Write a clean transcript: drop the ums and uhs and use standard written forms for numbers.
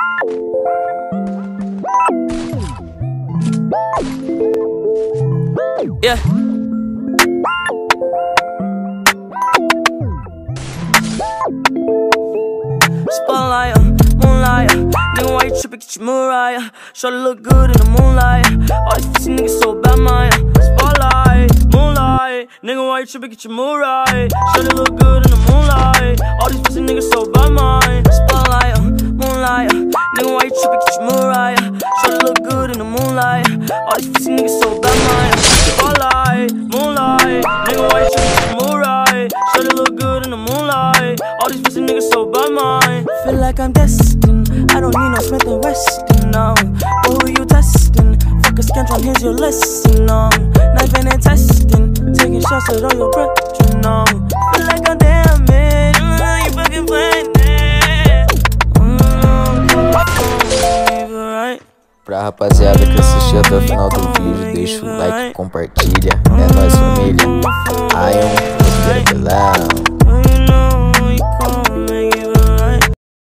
Yeah. Spotlight, moonlight. Nigga, why you trippin'? Get your Mariah. Shorty look good in the moonlight. All these pussy niggas so bad, man. Spotlight, moonlight. Nigga, why you trippin'? Get your Mariah. Shorty look good in the moonlight. All these pussy niggas so bad, man. Spotlight, moonlight. Nigga, why you trippin'? Get your Mariah. Shorty look good in the moonlight. All these pussy niggas so bad, man. Spotlight, moonlight. Nigga, why you trippin'? Get your Mariah. Shorty look good in the moonlight. All these pussy niggas so bad, man. Feel like I'm destined. I don't need no Smith & Weston, no. But who you testing? Fuck a scantron, here's your lesson, no. Knife and testing. Taking shots at all your breath, you know. Feel like I'm damaged. You fucking playing it. Right? Pra rapaziada que assistiu até o final do vídeo, deixa o like, compartilha. É nóis, família. I am Pelão.